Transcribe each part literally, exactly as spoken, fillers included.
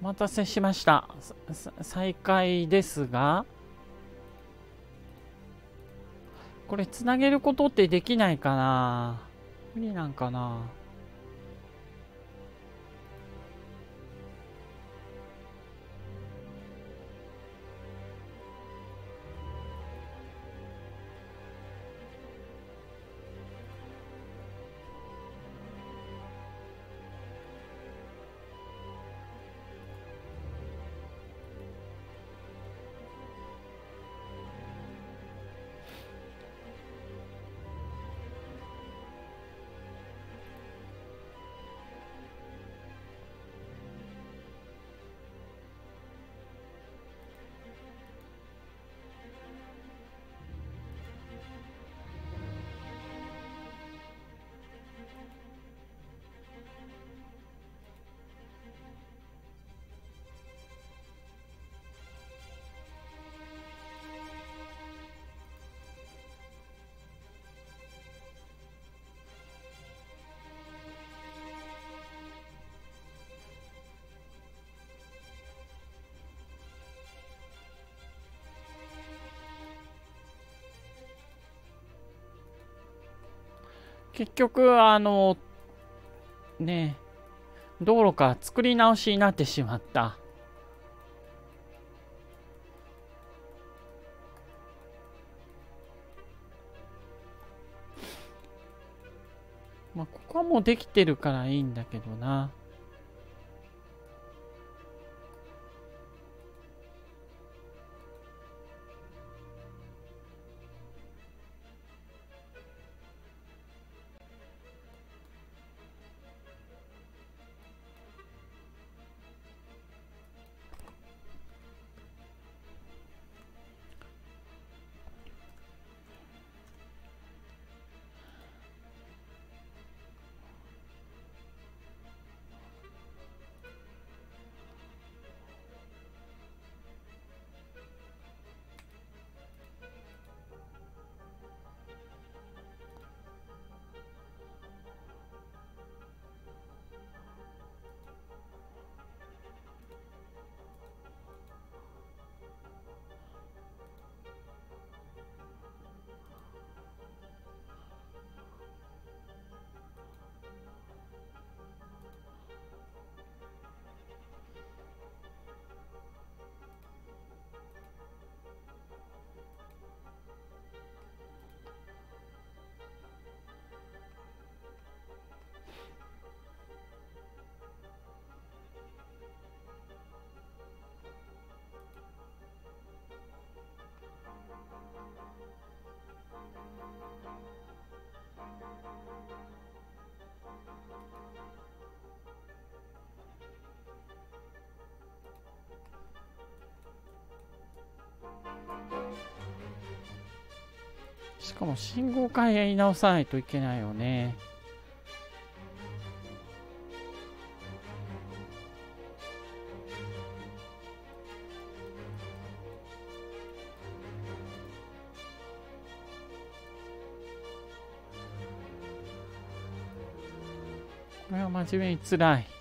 お待たせしました。再開ですが、これつなげることってできないかな。無理なんかな。結局、あの、ね、道路か作り直しになってしまった。まあ、ここはもうできてるからいいんだけどな。しかも信号変え直さないといけないよね。これは真面目につらい。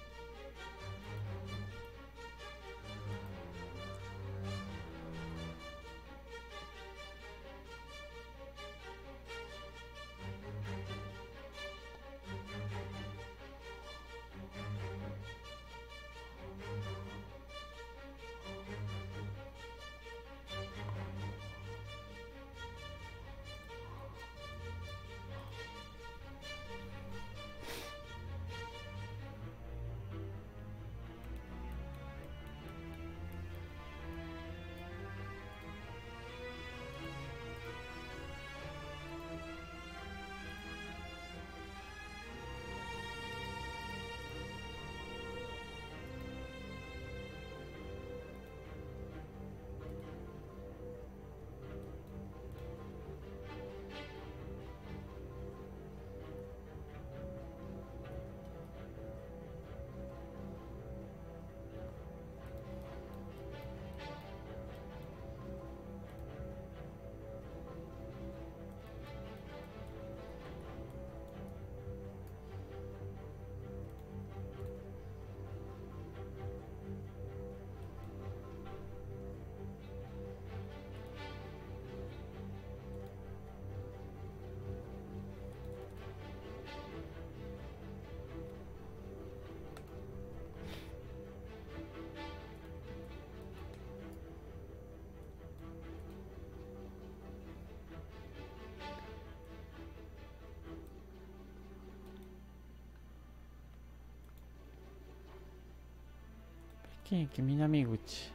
駅南口。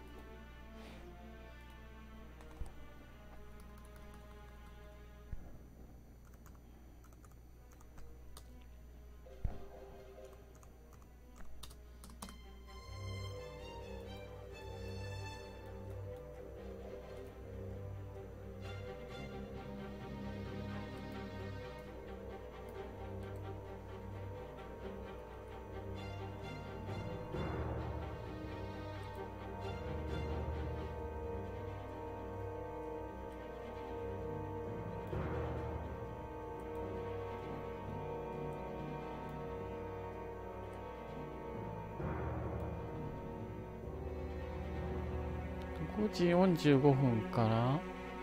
ごじよんじゅうごふんから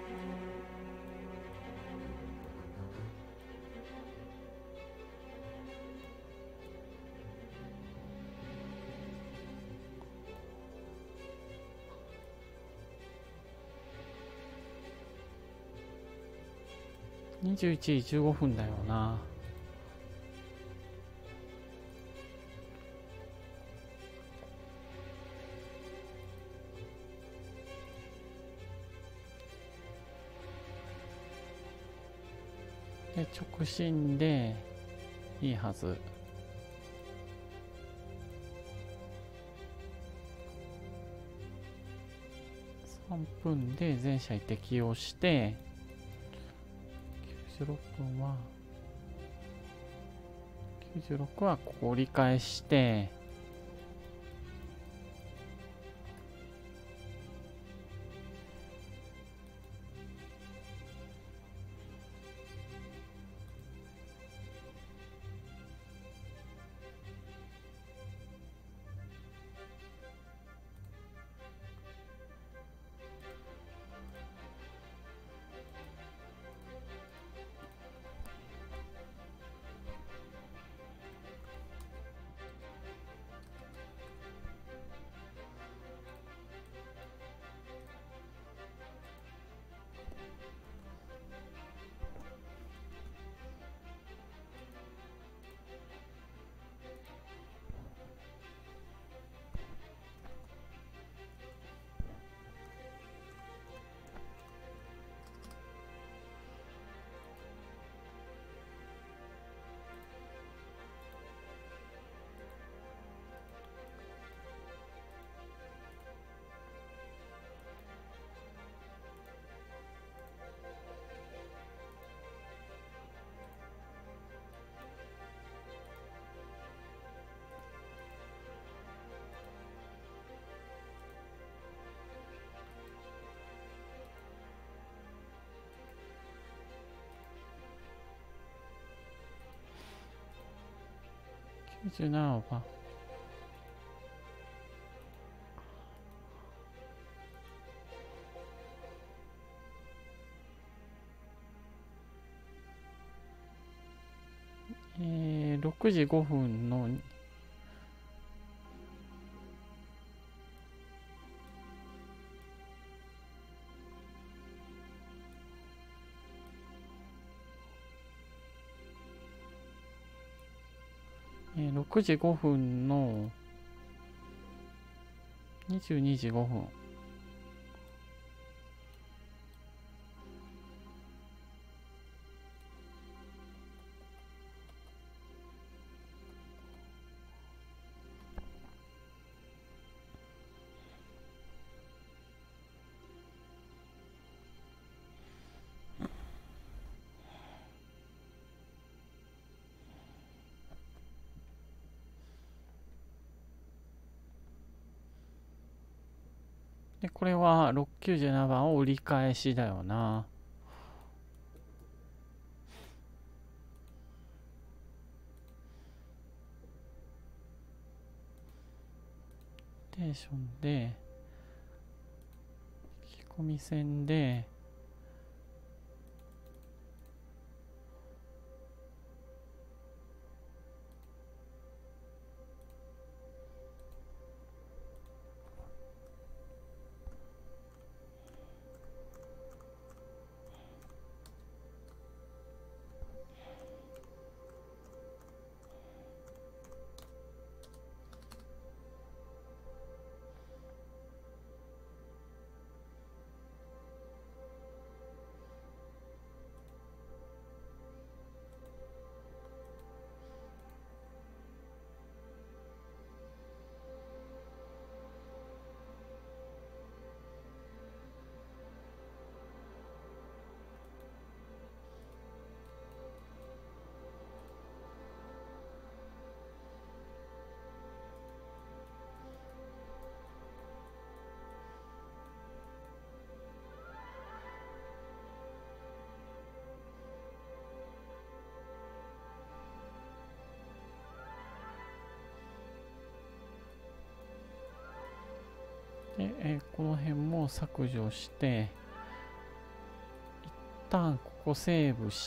にじゅういちじじゅうごふんだよな。で直進でいいはず。さんぷんで全車に適用してきゅうじゅうろっぷんはきゅうじゅうろくはここ折り返して、きゅうじゅうななばん。えー、ろくじごふんのえー、ろくじごふんのにじゅうにじごふん。で、これはろくきゅうじゅうななばんを折り返しだよな。ステーションで、引き込み線で、 で、えーこの辺も削除して、一旦ここセーブして、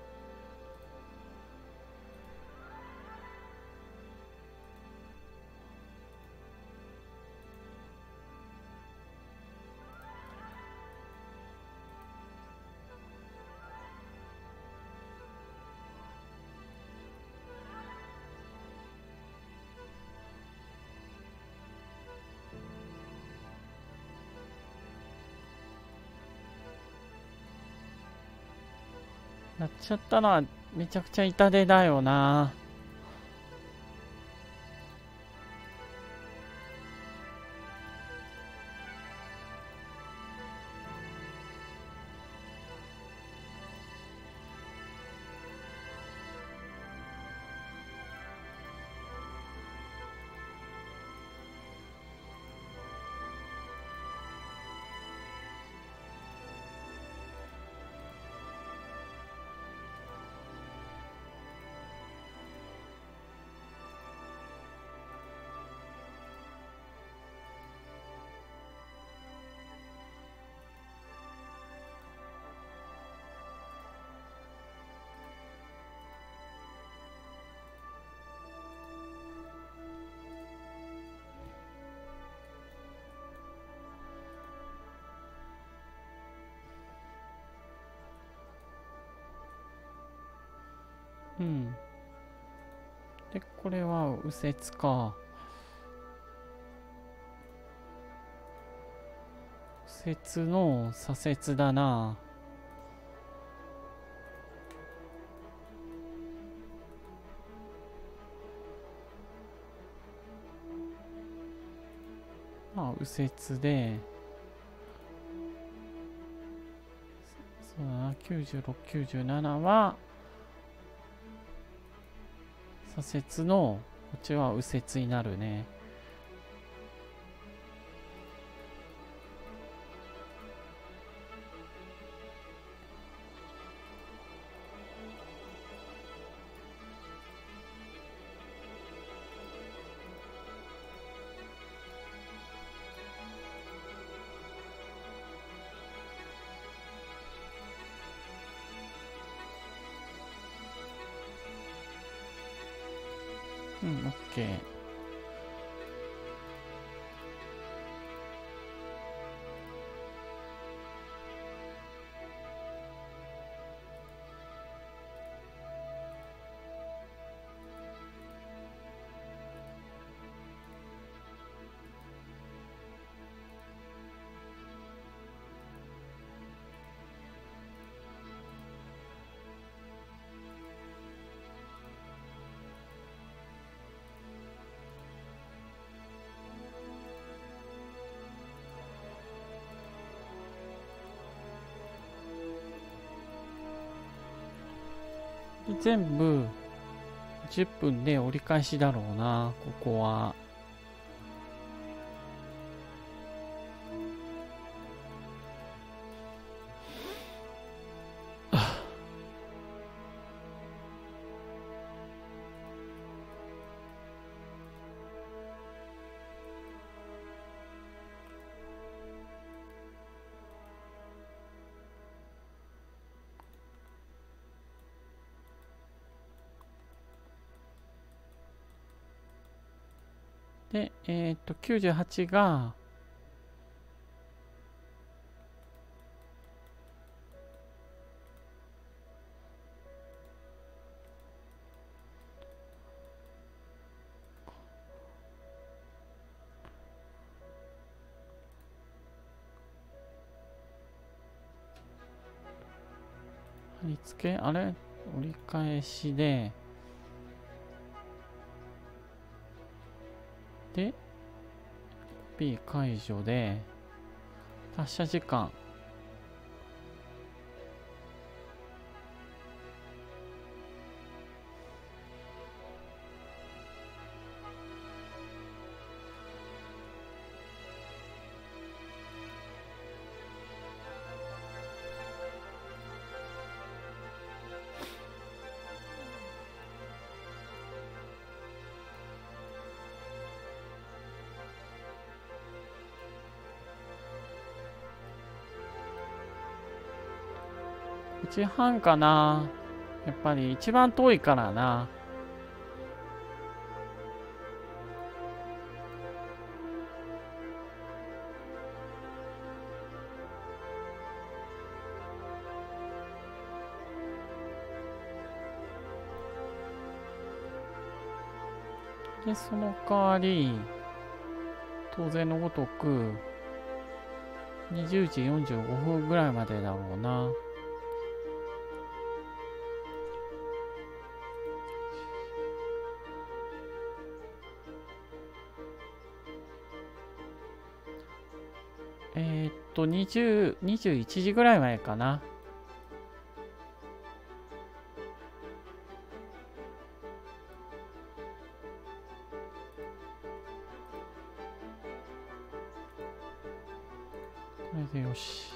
やっちゃったらめちゃくちゃ痛手だよな。うん。で、これは右折か。右折の左折だな。まあ、右折で、そうだな、きゅうじゅうろく、きゅうじゅうななは、左折の、こっちは右折になるね。うん、オッケー。で全部じゅっぷんで折り返しだろうな、ここは。で、えっと、きゅうじゅうはちが、貼り付け、あれ折り返しで、で、コピー解除で、発車時間。 くじはんかな。やっぱり一番遠いからな。で、その代わり、当然のごとく、にじゅうじよんじゅうごふんぐらいまでだろうな。えー、っと、にじゅう、にじゅういちじぐらいまでかな。これでよし。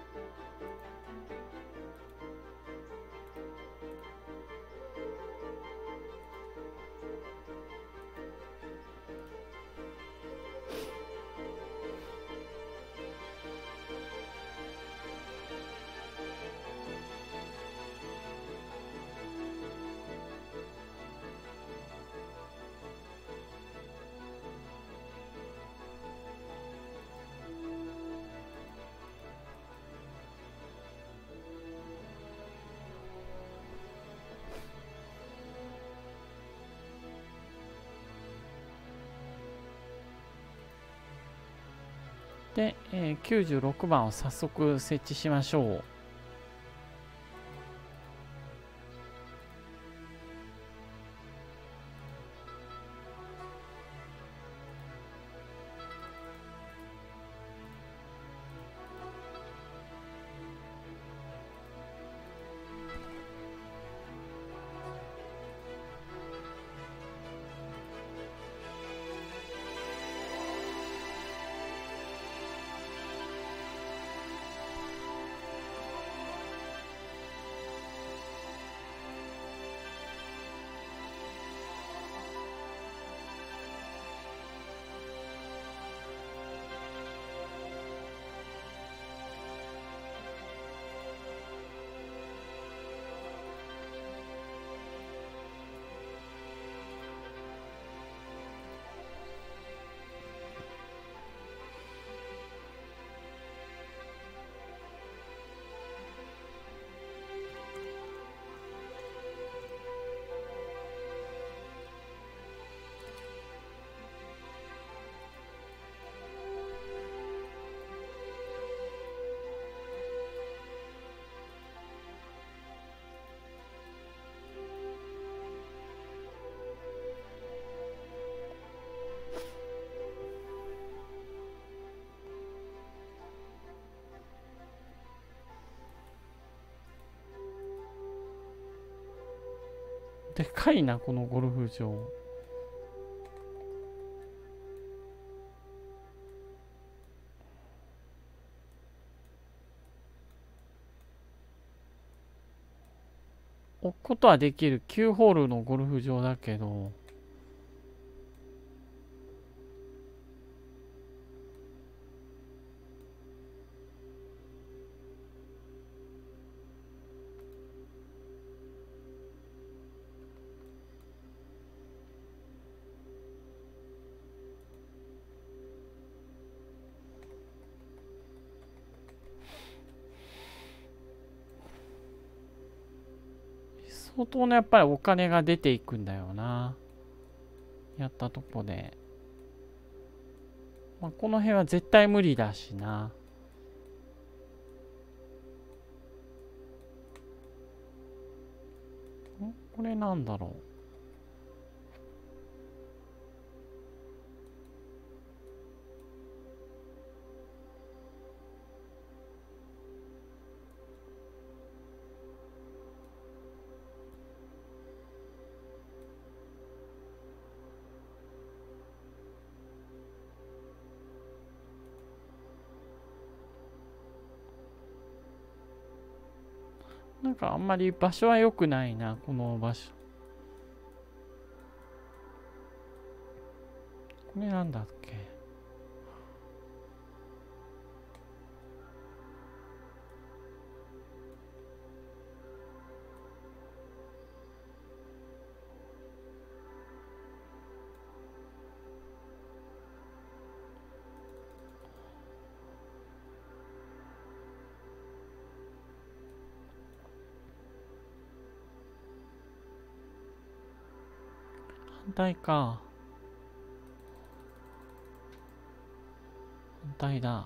で、えー、きゅうじゅうろくばんを早速設置しましょう。でかいな、このゴルフ場。置くことはできるきゅうホールのゴルフ場だけど、相当のやっぱりお金が出ていくんだよな。やったとこで。まあ、この辺は絶対無理だしな。んこれなんだろう。なんかあんまり場所は良くないな、この場所。これなんだっけ。 反対か。反対だ。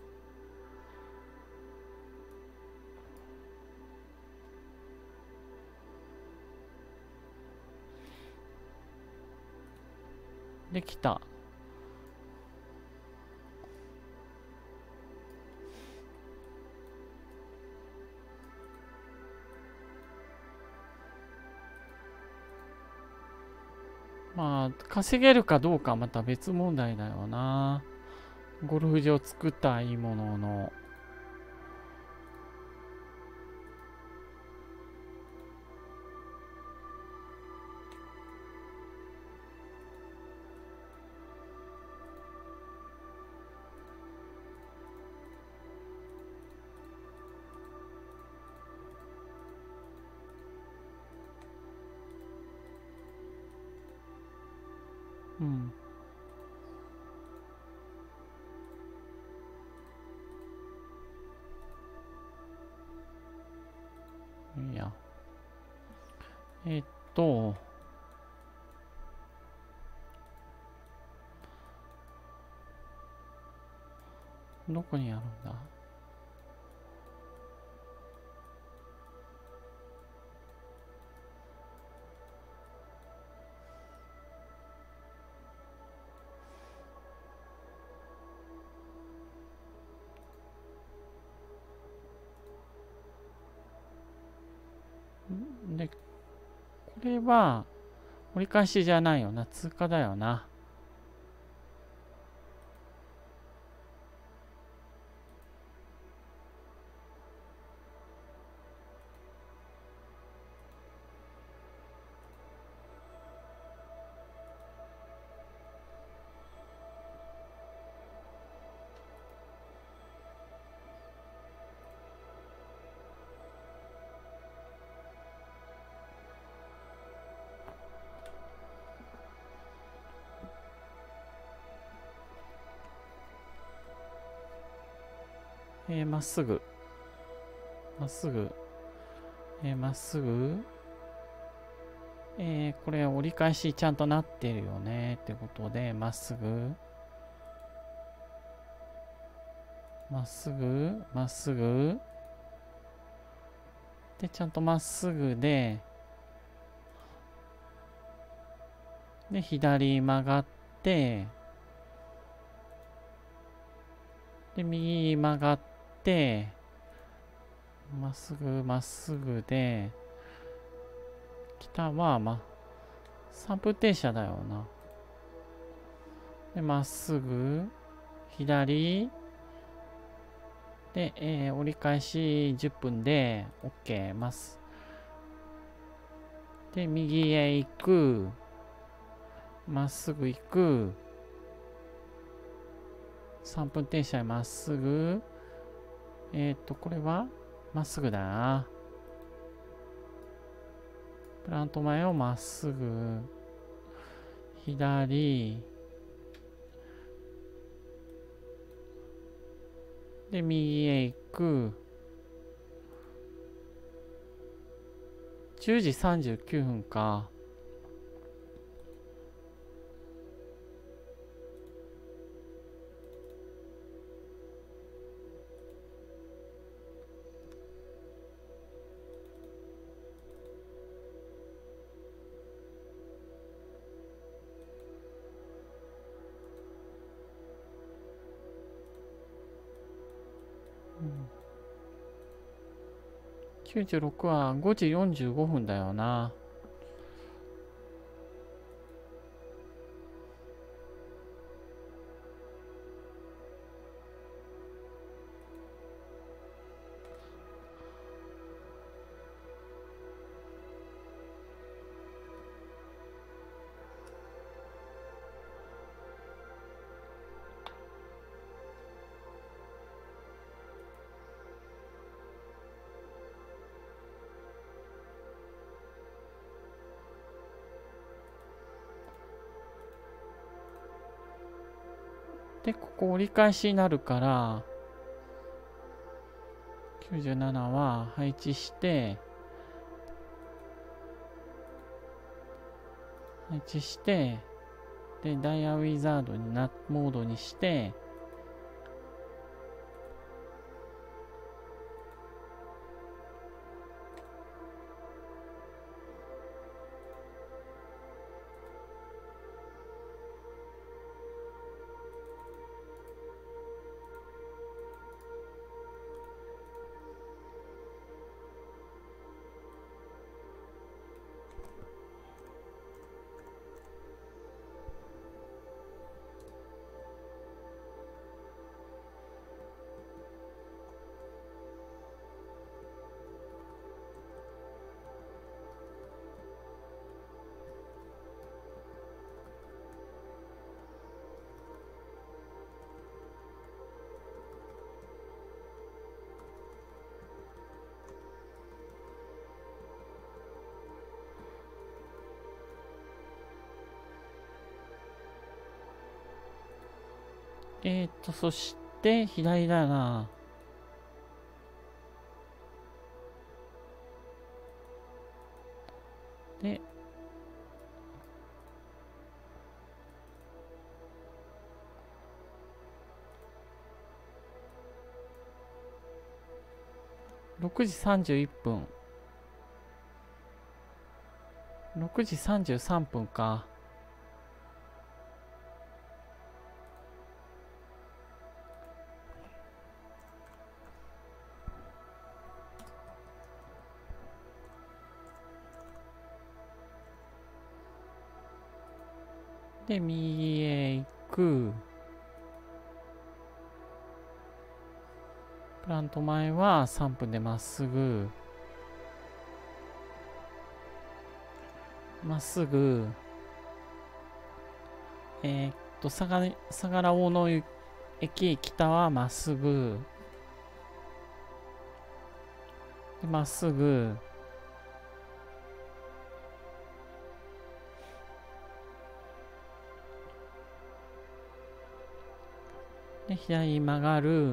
できた。まあ、稼げるかどうかはまた別問題だよな。ゴルフ場作ったはいいものの。うん。いや。えっと、どこにあるんだ？で、これは折り返しじゃないよな。通過だよな。えー、まっすぐ。まっすぐ。えー、まっすぐ。えー、これ折り返しちゃんとなってるよね。ってことで、まっすぐ。まっすぐ。まっすぐ。で、ちゃんとまっすぐで、で、左曲がって、で、右曲がって、まっすぐ、まっすぐで、北は、ま、さんぷん停車だよな。で、まっすぐ、左、で、えー、折り返しじゅっぷんで OK ます。で、右へ行く、まっすぐ行く、さんぷん停車へまっすぐ、えっと、これはまっすぐだな。プラント前をまっすぐ、左、で、右へ行く、じゅうじさんじゅうきゅうふんか。きゅうじゅうろくはごじよんじゅうごふんだよな。で、ここ折り返しになるから、きゅうじゅうななは配置して、 配置して、で、ダイヤウィザードにな、モードにして、えーと、そして、左だな。で、ろくじさんじゅういっぷん。ろくじさんじゅうさんぷんか。で、右へ行く。プラント前はさんぷんでまっすぐ。まっすぐ。えー、っと、相良大野駅北はまっすぐ。まっすぐ。で、左に曲がる。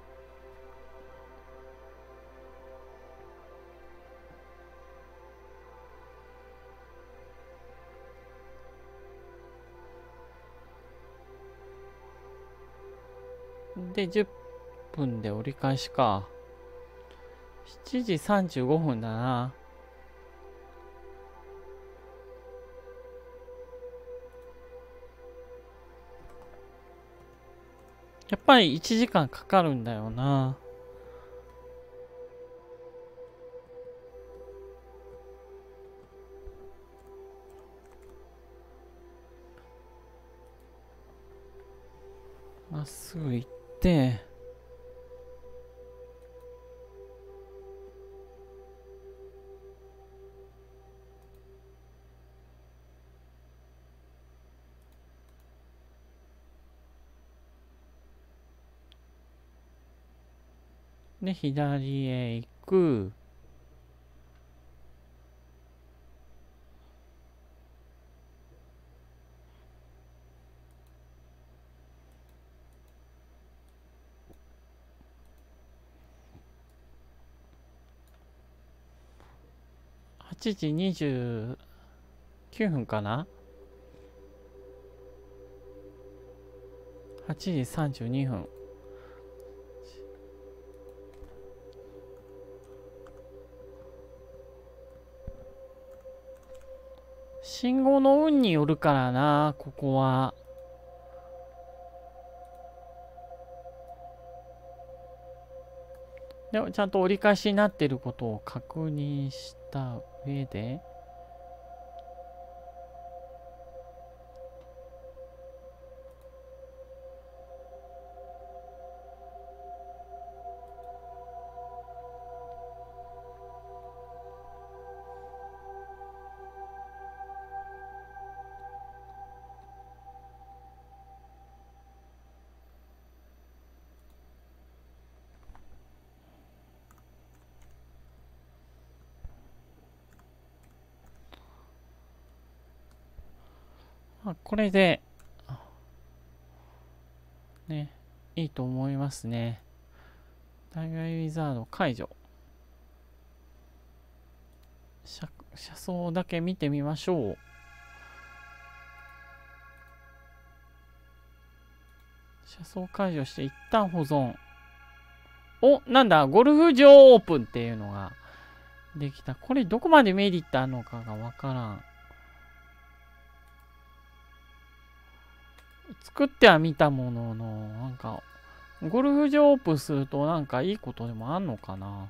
で、じゅっぷんで折り返しか。しちじさんじゅうごふんだな。やっぱりいちじかんかかるんだよな。まっすぐ行って、で、左へ行く。はちじにじゅうきゅうふんかな ?はちじさんじゅうにふん。信号の運によるからな、ここは。でもちゃんと折り返しになっていることを確認した上で、まあ、これで、ね、いいと思いますね。ダイヤウィザード解除。車、車窓だけ見てみましょう。 車窓解除して一旦保存。お、なんだ、ゴルフ場オープンっていうのができた。これどこまでメリットあるのかがわからん。作ってはみたものの、なんか、ゴルフ場オープンするとなんかいいことでもあんのかな。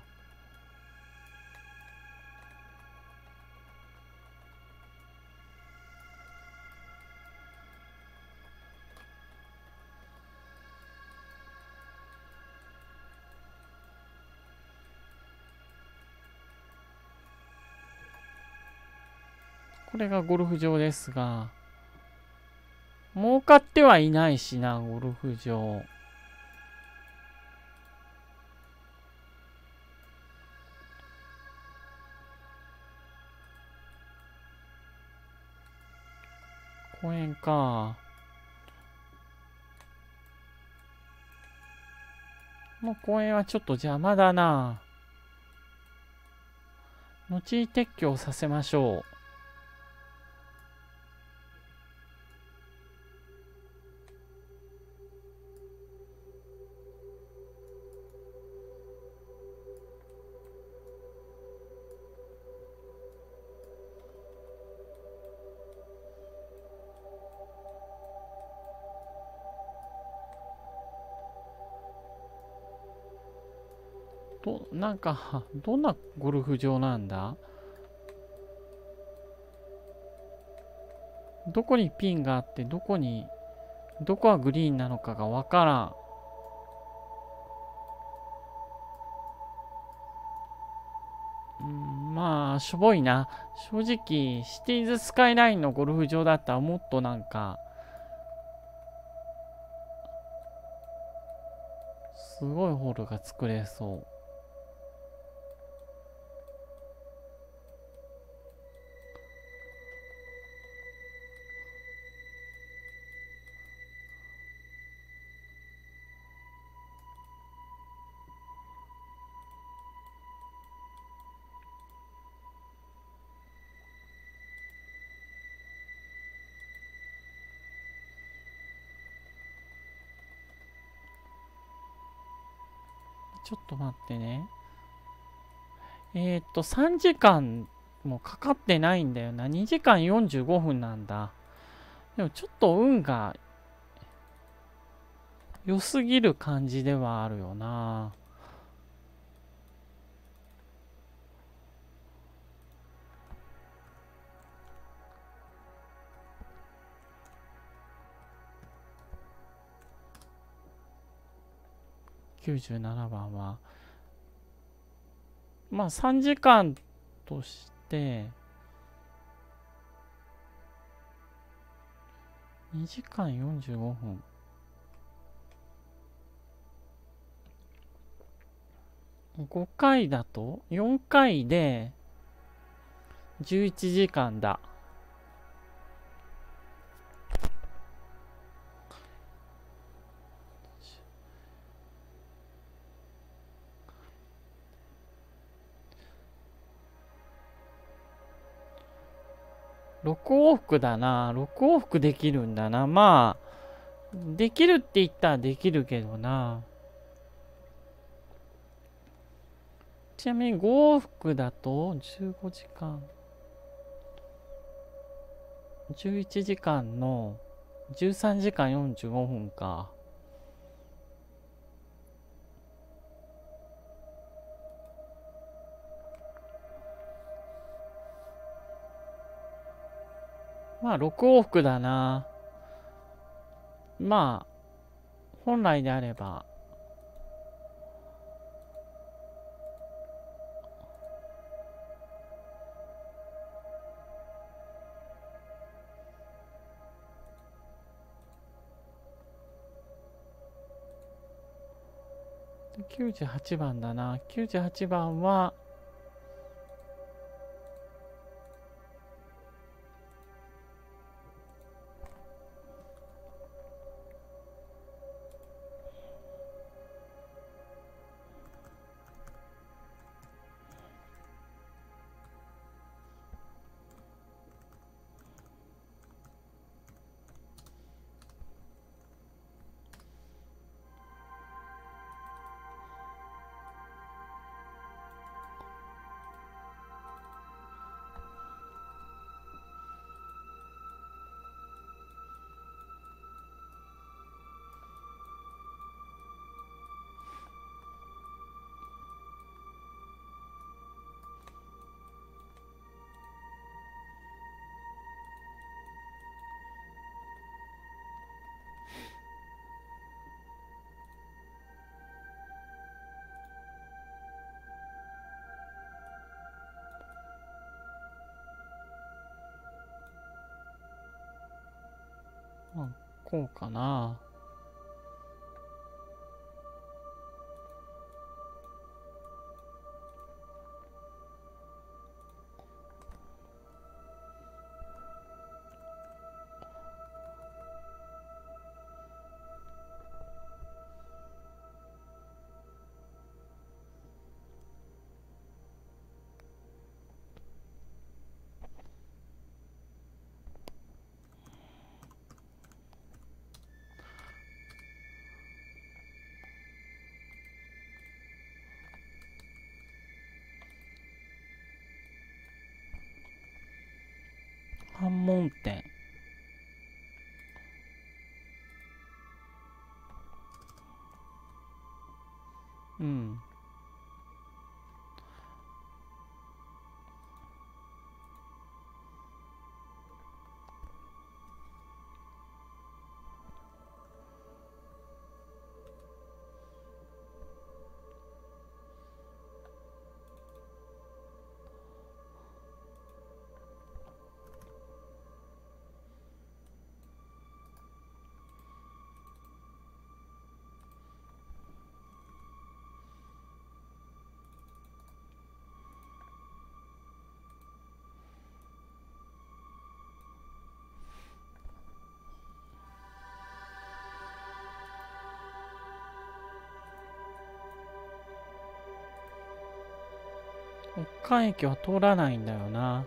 これがゴルフ場ですが、儲かってはいないしな、ゴルフ場。公園か。もう公園はちょっと邪魔だな。後に撤去させましょう。ど、なんか、どんなゴルフ場なんだ？どこにピンがあって、どこに、どこはグリーンなのかがわからん。うん、まあ、しょぼいな。正直、シティーズスカイラインのゴルフ場だったらもっとなんか、すごいホールが作れそう。ちょっと待ってね。えー、っと、さんじかんもかかってないんだよな。にじかんよんじゅうごふんなんだ。でもちょっと運が良すぎる感じではあるよな。きゅうじゅうななばんは。まあさんじかんとして、にじかんよんじゅうごふん。ごかいだとよんかいでじゅういちじかんだ。ろく往復だな。ろく往復できるんだな。まあ、できるって言ったらできるけどな。ちなみにご往復だとじゅうごじかん。じゅういちじかんのじゅうさんじかんよんじゅうごふんか。まあろく往復だな。まあ、本来であれば、きゅうじゅうはちばんだな。きゅうじゅうはちばんは、 こうかな。反問点。うん。北海駅は通らないんだよな。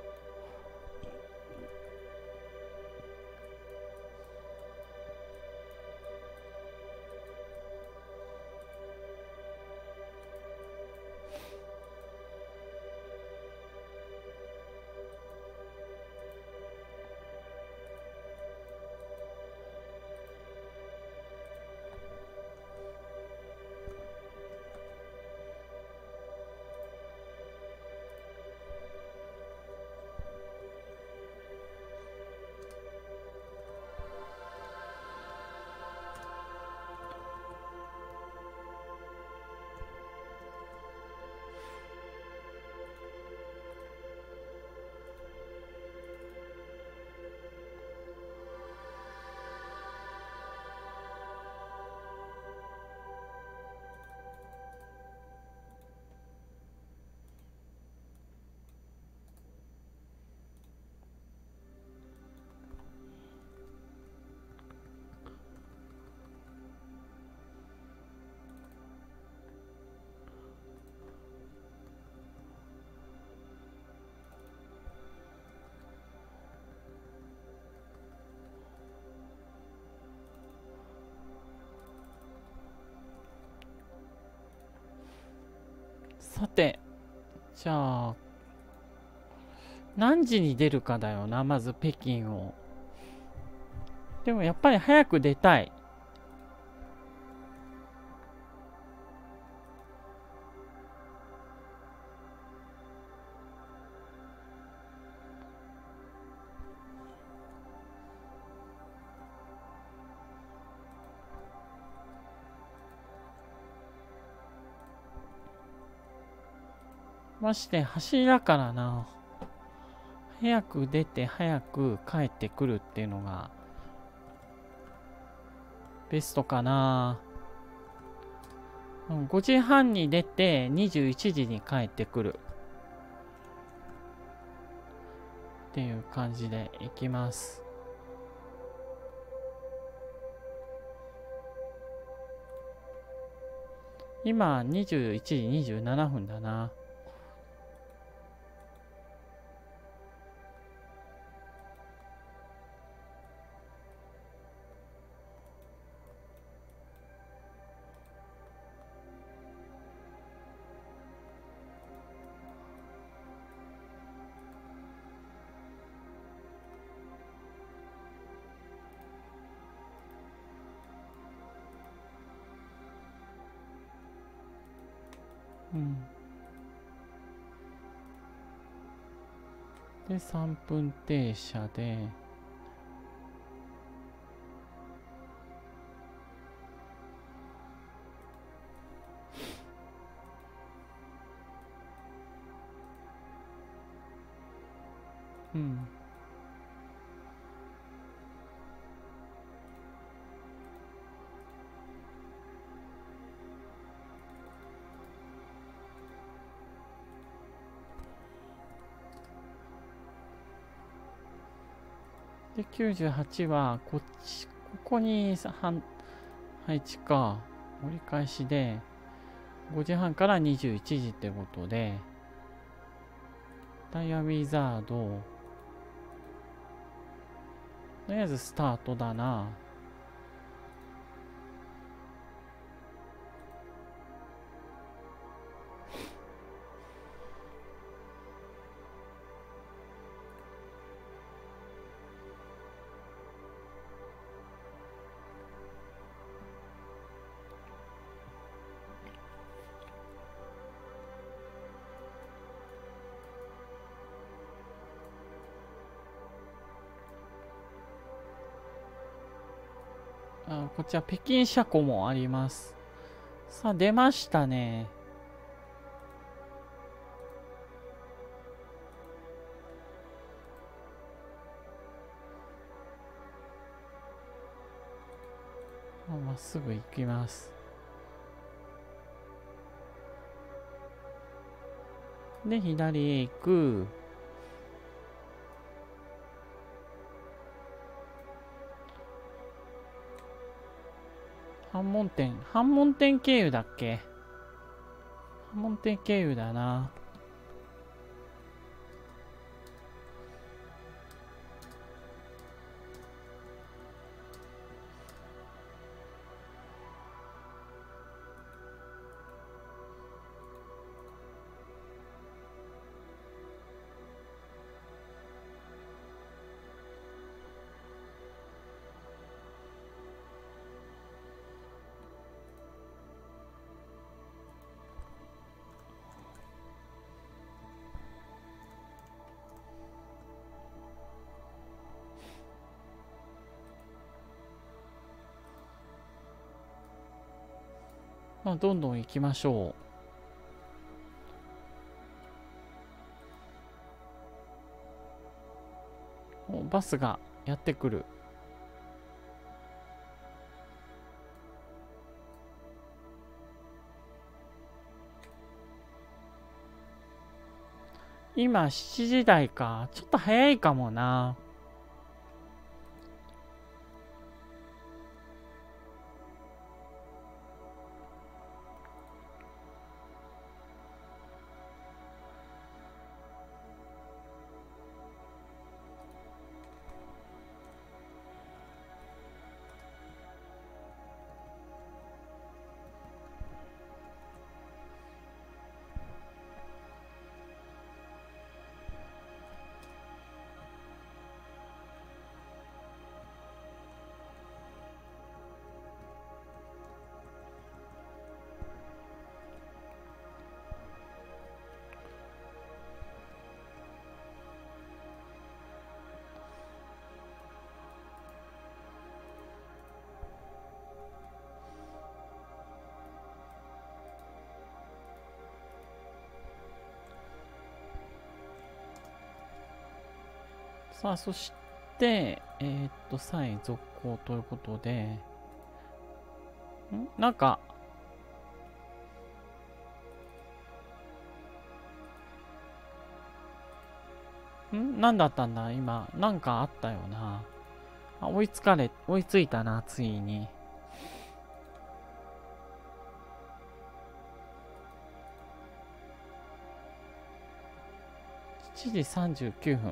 さて、じゃあ、何時に出るかだよな、まず北京を。でもやっぱり早く出たい。まして走りだからな。早く出て早く帰ってくるっていうのがベストかな。ごじはんに出てにじゅういちじに帰ってくるっていう感じでいきます。今にじゅういちじにじゅうななふんだな。うん。で、さんぷん停車で、うん。 で、きゅうじゅうはちは、こっち、ここに半配置か。折り返しで、ごじはんからにじゅういちじってことで、ダイヤウィザード、とりあえずスタートだな。あ、こっちは北京車庫もあります。さあ、出ましたね。まっすぐ行きます。で、左へ行く。半門店、半門店経由だっけ？半門店経由だな。まあ、どんどん行きましょう。お、バスがやってくる。今しちじ台か。ちょっと早いかもな。さあ、そして、えー、っと、さんい続行ということで、んなんか、んなんだったんだ今、なんかあったよな。あ、追いつかれ、追いついたな、ついに。しちじさんじゅうきゅうふん。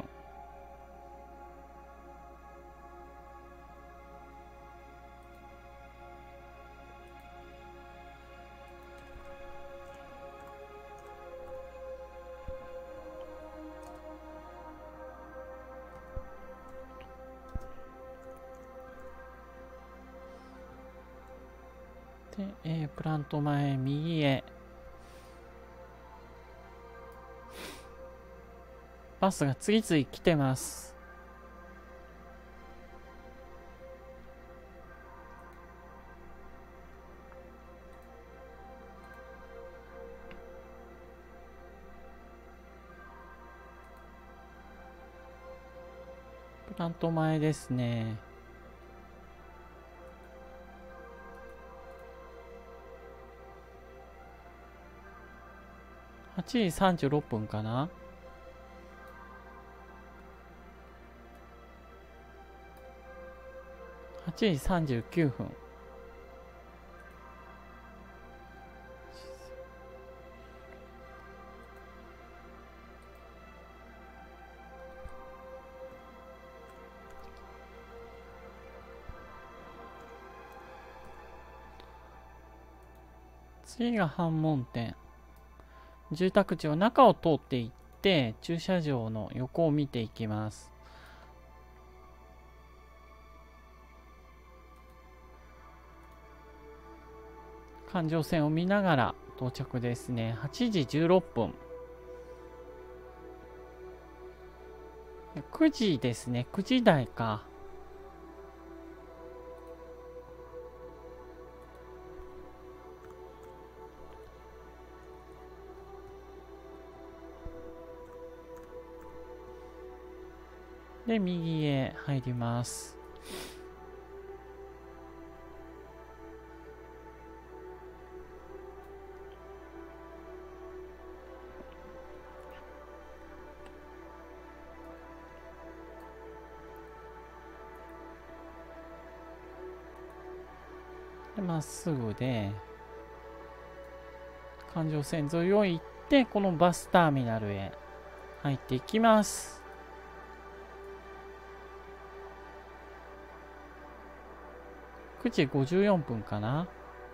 で、えー、プラント前右へ。バスが次々来てます。プラント前ですね。はちじさんじゅうろっぷんかな。 はちじさんじゅうきゅうふん。次が反門店。住宅地は中を通っていって駐車場の横を見ていきます。環状線を見ながら到着ですね。はちじじゅうろっぷん。くじですね。くじ台か。で、右へ入ります。で、まっすぐで、環状線沿いを行って、このバスターミナルへ入っていきます。くじごじゅうよんぷんかな。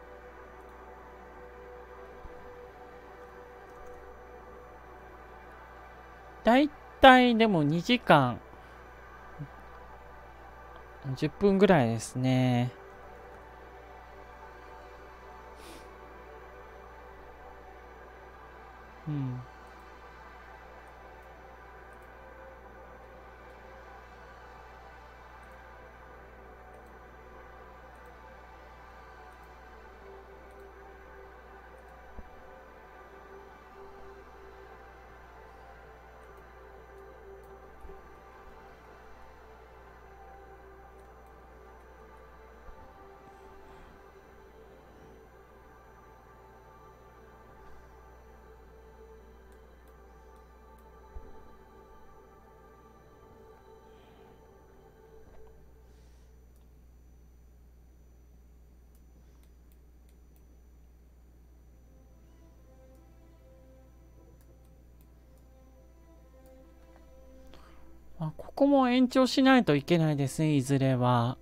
だいたいでもにじかんじゅっぷんぐらいですね。うん。あ、ここも延長しないといけないですね、いずれは。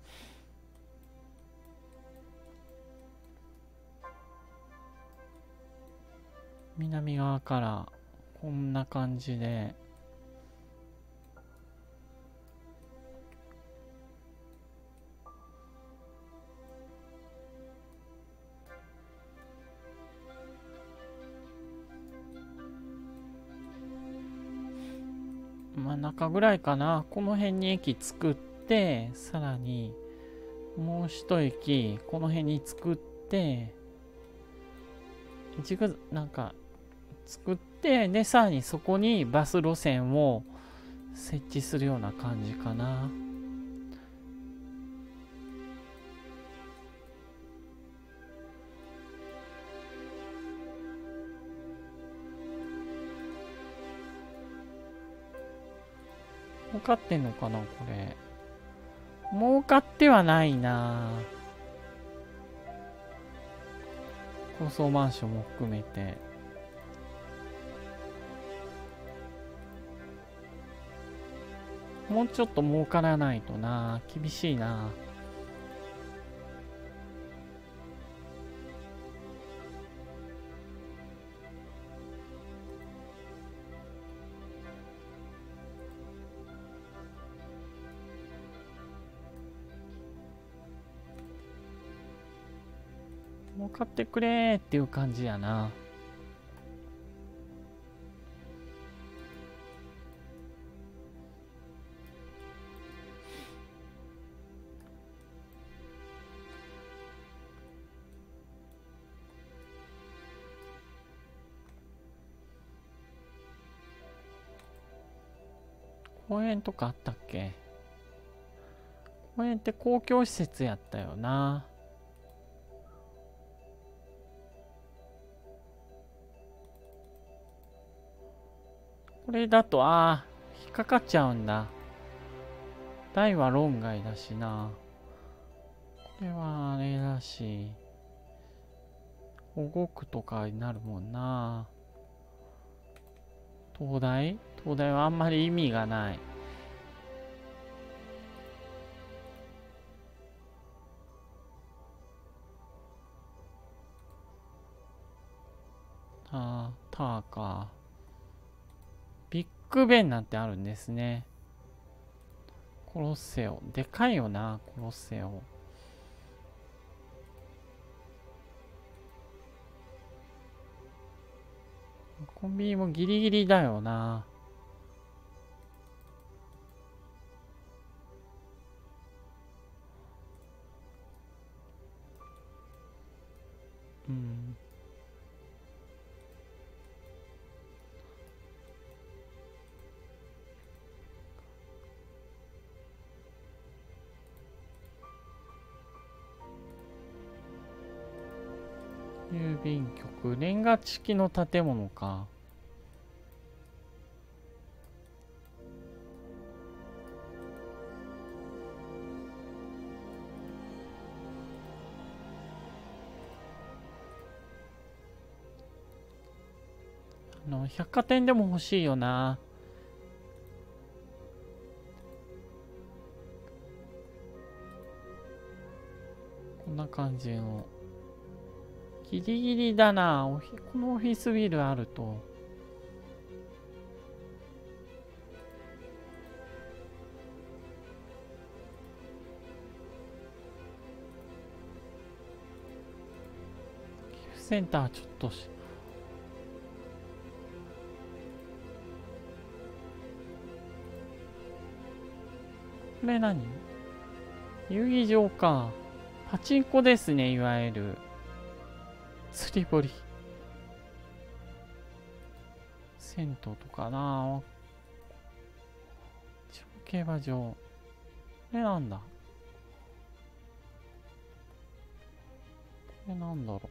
南側からこんな感じで。真ん中ぐらいかな。この辺に駅作って、さらにもう一駅この辺に作って、一ぐなんか作って、でさらにそこにバス路線を設置するような感じかな。儲かってんのかなこれ。儲かってはないな。高層マンションも含めて。もうちょっと儲からないとな。厳しいな。儲かってくれーっていう感じやな。公園とかあったっけ？公園って公共施設やったよな。これだと、ああ、引っかかっちゃうんだ。大は論外だしな。 これはあれだし、保護区とかになるもんな。東大東大はあんまり意味がない。タターか。ビッグベンなんてあるんですね。コロッセオ。でかいよな、コロッセオ。コンビニもギリギリだよな。うん。郵便局。レンガ式の建物か。あの、百貨店でも欲しいよな。こんな感じの。ギリギリだな。このオフィスビルあると。寄付センターちょっとし。これ何？遊技場か。パチンコですね、いわゆる。釣り堀。銭湯とかな。競馬場。これなんだ。これなんだろ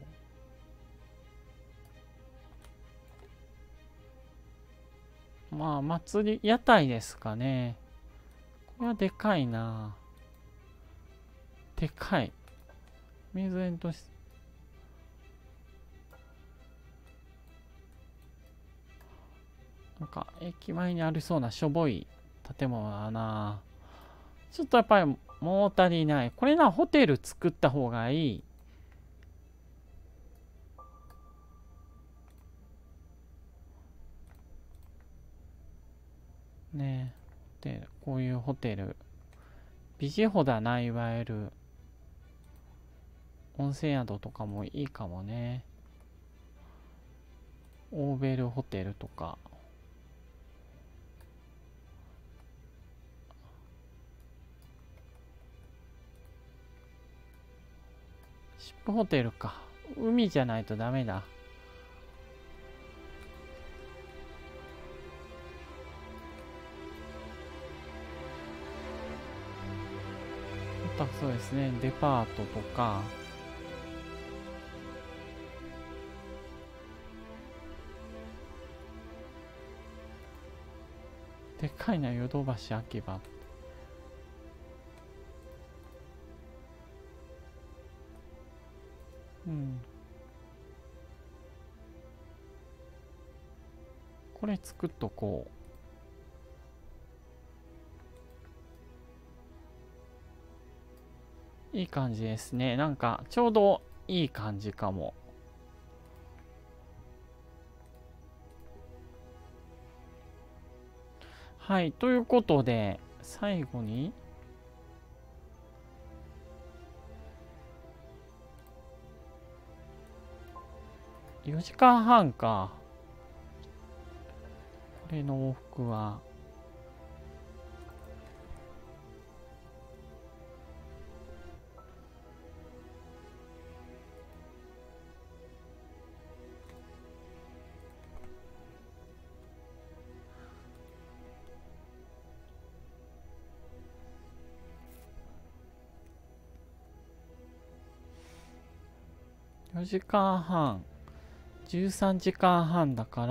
う。まあ、祭り、屋台ですかね。これはでかいな。でかい。水煙とし、なんか、駅前にありそうなしょぼい建物だな。ちょっとやっぱり物足りない。これな、ホテル作った方がいい。ねえ。で、こういうホテル。ビジホだな、いわゆる。温泉宿とかもいいかもね。オーベルホテルとか。シップホテルか。海じゃないとダメだ。そうですね。デパートとか。でかいな、ヨドバシ秋葉。うん。これ作っとこう。いい感じですね。なんか、ちょうどいい感じかも。はい。ということで、最後に、よじかんはんか。これの往復は、よじかんはん。じゅうさんじかんはんだから、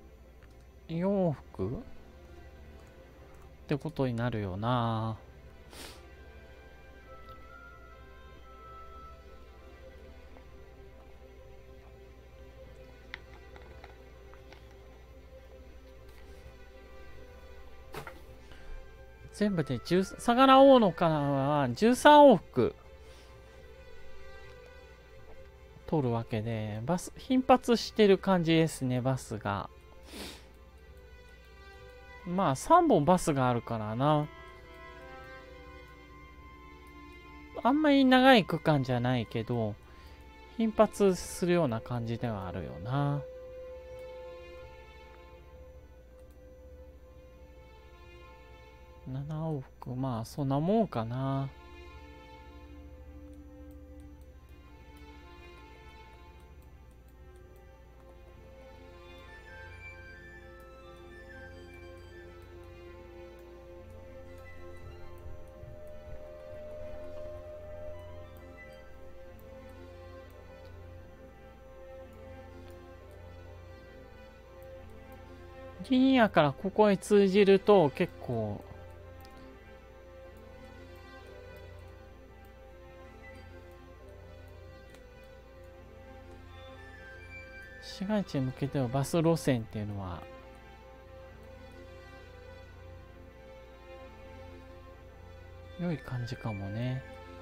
よん往復ってことになるよな。 全部でじゅう、相良大野からはじゅうさん往復通るわけで、バス、頻発してる感じですね、バスが。まあ、さんぼんバスがあるからな。あんまり長い区間じゃないけど、頻発するような感じではあるよな。なな往復、まあ、そんなもんかな。リニアからここへ通じると結構市街地に向けてのバス路線っていうのは良い感じかもね。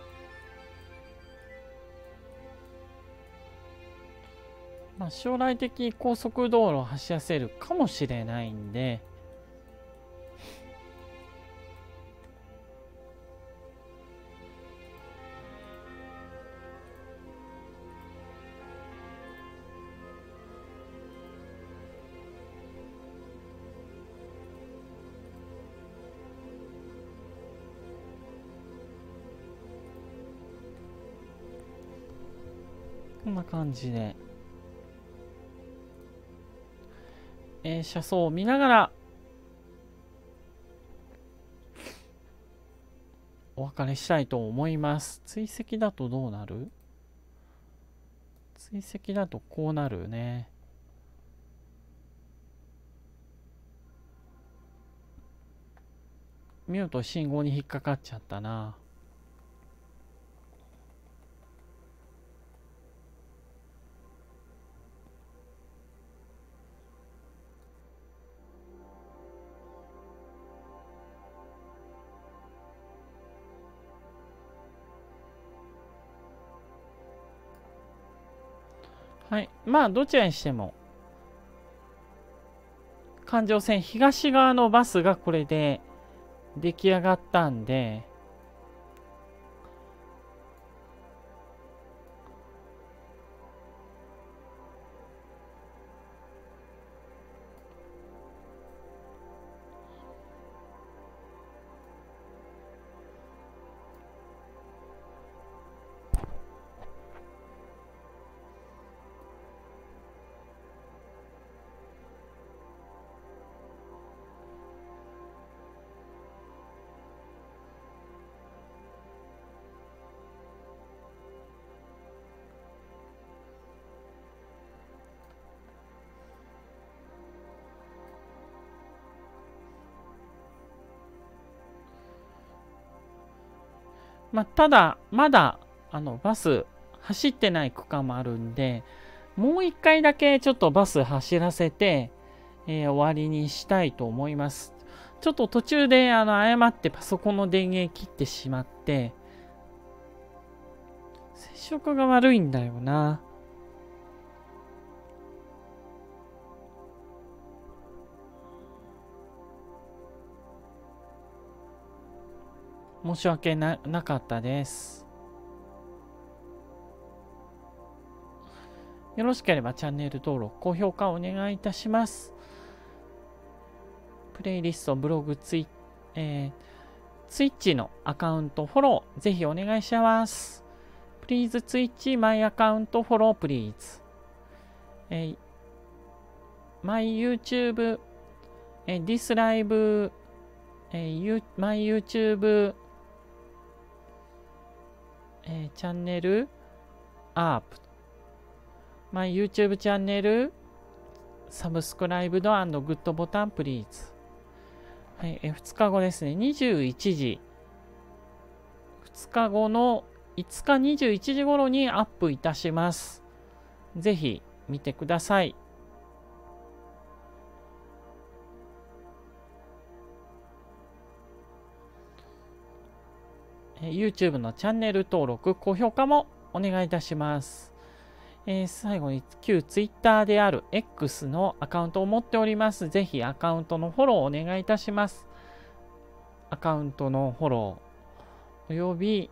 まあ将来的に高速道路を走らせるかもしれないんで、こんな感じで、えー、車窓を見ながらお別れしたいと思います。追跡だとどうなる？追跡だとこうなるね。見ると信号に引っかかっちゃったな。はい。まあ、どちらにしても、環状線東側のバスがこれで出来上がったんで、まあ、ただ、まだ、あの、バス走ってない区間もあるんで、もう一回だけちょっとバス走らせて、えー、終わりにしたいと思います。ちょっと途中で、あの、誤ってパソコンの電源切ってしまって、接触が悪いんだよな。申し訳 な, なかったです。よろしければチャンネル登録、高評価をお願いいたします。プレイリスト、ブログ、ツイ、えー、ツイッチのアカウントフォロー、ぜひお願いします。Please Twitch my account follow please。えー、my YouTube、えー、this live、えー、you, my YouTube、えー、チャンネルアップ、my YouTube チャンネルサブスクライブド&グッドボタンプリーズ。はい、えー、ふつかごですね、にじゅういちじつかごのいつかにじゅういちじ頃にアップいたします。ぜひ見てください。YouTube のチャンネル登録、高評価もお願いいたします。えー、最後に旧 Twitter である X のアカウントを持っております。ぜひアカウントのフォローお願いいたします。アカウントのフォローおよび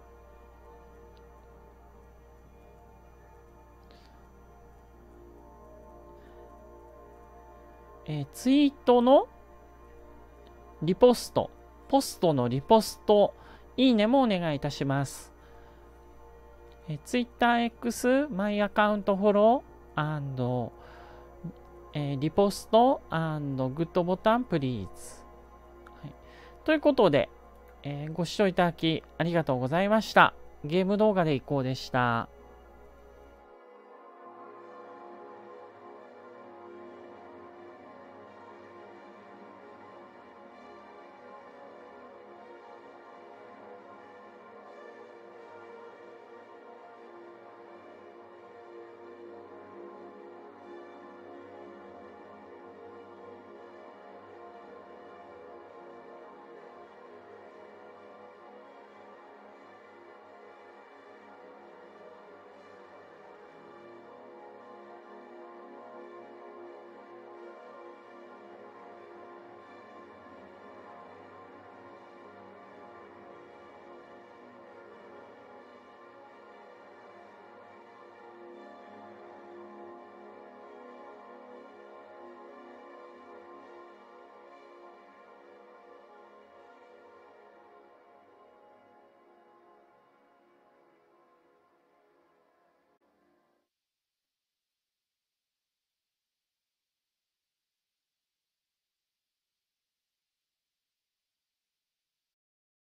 えー、ツイートのリポスト、ポストのリポスト、いいねもお願いいたします。えー、TwitterX、マイアカウントフォロー、えー、リポスト、グッドボタン、プリーズ。はい、ということで、えー、ご視聴いただきありがとうございました。ゲーム動画でいこうでした。